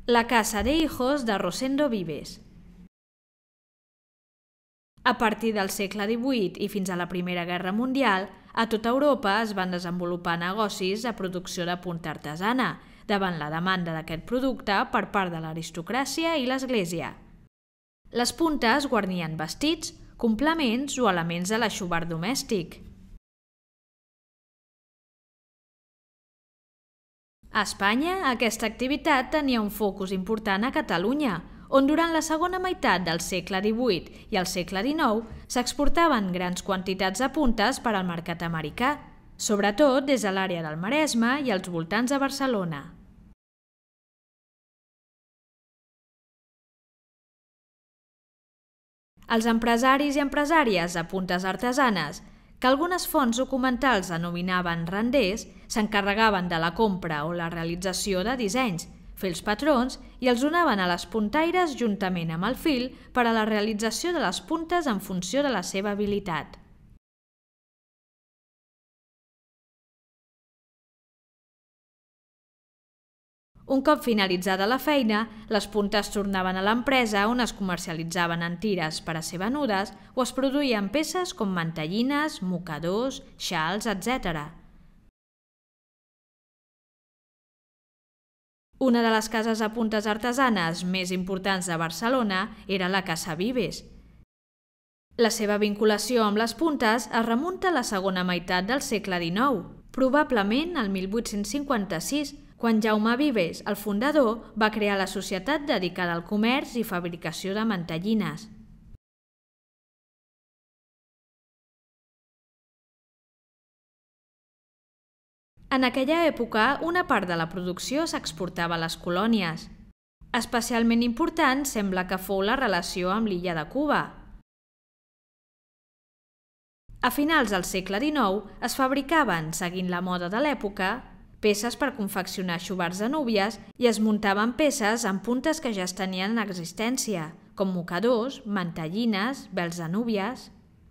La Casa de Hijos de Rosendo Vives. A partir del segle XVIII i fins a la Primera Guerra Mundial, a tota Europa es van desenvolupar negocis de producció de punta artesana, davant la demanda d'aquest producte per part de l'aristocràcia i l'Església. Les puntes guarnien vestits, complements o elements de l'aixovar domèstic. A Espanya, aquesta activitat tenia un focus important a Catalunya, on durant la segona meitat del segle XVIII i el segle XIX s'exportaven grans quantitats de puntes per al mercat americà, sobretot des de l'àrea del Maresme i els voltants de Barcelona. Els empresaris i empresàries de puntes artesanes, que algunes fonts documentals denominaven renders, s'encarregaven de la compra o la realització de dissenys, fer els patrons i els donaven a les puntaires juntament amb el fil per a la realització de les puntes en funció de la seva habilitat. Un cop finalitzada la feina, les puntes tornaven a l'empresa on es comercialitzaven en tires per a ser venudes o es produïen peces com mantellines, mocadors, xals, etc. Una de les cases de puntes artesanes més importants de Barcelona era la Casa Vives. La seva vinculació amb les puntes es remunta a la segona meitat del segle XIX, probablement al 1856, quan Jaume Vives, el fundador, va crear la societat dedicada al comerç i fabricació de mantellines. En aquella època, una part de la producció s'exportava a les colònies. Especialment important sembla que fou la relació amb l'illa de Cuba. A finals del segle XIX es fabricaven, seguint la moda de l'època, peces per confeccionar aixovars de núvies i es muntaven peces amb puntes que ja es tenien en existència, com mocadors, mantellines, vels de núvies.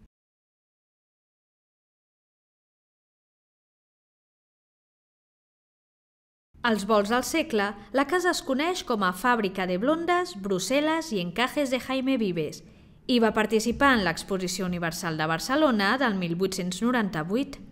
Als volts del segle, la casa es coneix com a Fàbrica de Blondas, Bruselas i Encajes de Jaime Vives i va participar en l'Exposició Universal de Barcelona del 1898.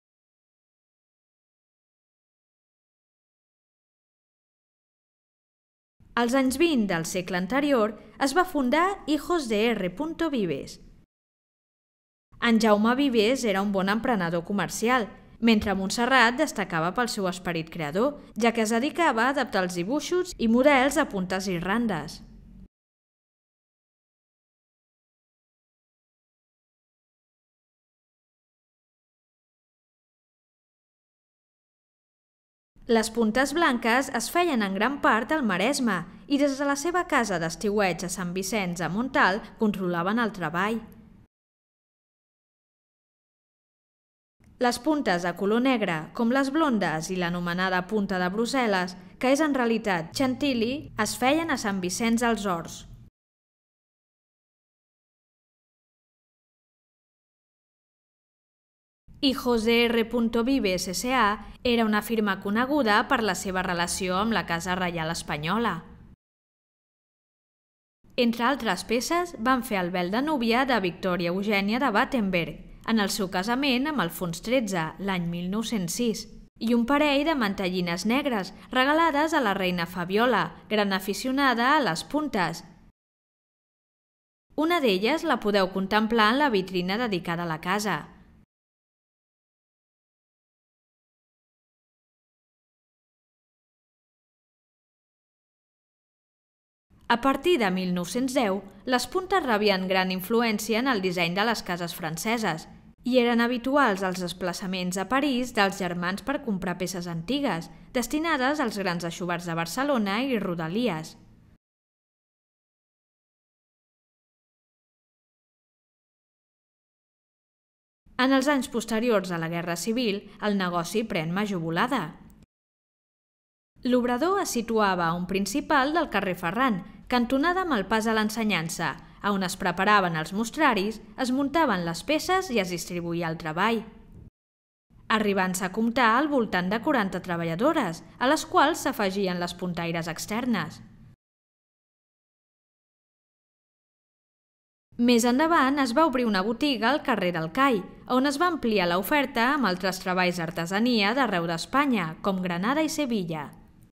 Als anys 20 del segle anterior es va fundar Hijos de R. Vives. En Jaume Vives era un bon emprenedor comercial, mentre Montserrat destacava pel seu esperit creador, ja que es dedicava a adaptar els dibuixos i models de puntes i randes. Les puntes blanques es feien en gran part al Maresme i des de la seva casa d'estiueig a Sant Vicenç a Montal controlaven el treball. Les puntes de color negre, com les blondes i l'anomenada punta de Brussel·les, que és en realitat chantilly, es feien a Sant Vicenç dels Horts. Hijos de R. Vives S.A. era una firma coneguda per la seva relació amb la Casa Reial Espanyola. Entre altres peces, van fer el vel de núvia de Victòria Eugènia de Battenberg, en el seu casament amb Alfons XIII, l'any 1906, i un parell de mantellines negres regalades a la reina Fabiola, gran aficionada a les puntes. Una d'elles la podeu contemplar en la vitrina dedicada a la casa. A partir de 1910, les puntes rebien gran influència en el disseny de les cases franceses i eren habituals els desplaçaments a París dels germans per comprar peces antigues, destinades als grans aixovars de Barcelona i rodalies. En els anys posteriors a la Guerra Civil, el negoci pren major volada. L'obrador es situava a un principal del carrer Ferran, cantonada amb el pas a l'ensenyança, on es preparaven els mostraris, es muntaven les peces i es distribuïa el treball. arribant-se a comptar al voltant de 40 treballadores, a les quals s'afegien les puntaires externes. Més endavant es va obrir una botiga al carrer del Call, on es va ampliar l'oferta amb altres treballs d'artesania d'arreu d'Espanya, com Granada i Sevilla.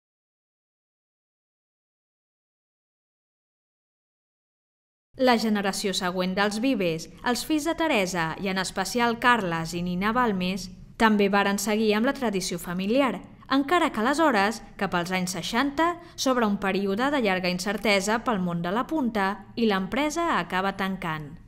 La generació següent dels Vives, els fills de Teresa i en especial Carles i Nina Balmes, també varen seguir amb la tradició familiar, encara que aleshores, cap als anys 60, s'obre un període de llarga incertesa pel món de la punta i l'empresa acaba tancant.